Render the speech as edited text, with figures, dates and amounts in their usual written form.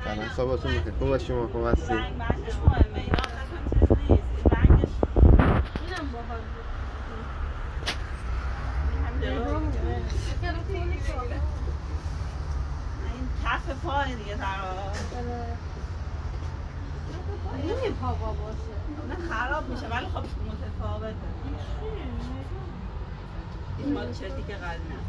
سلام صبحتون بخیر. خوب باشیم و خوب هستیم. رنگش مهمه، اینا اصلا چیز نیست. رنگش اینم باحال بود. این کف پای دیگه در واقع. این پا باشه. نه خراب میشه ولی خب متفاوته. این مال چه دیگه قلنه.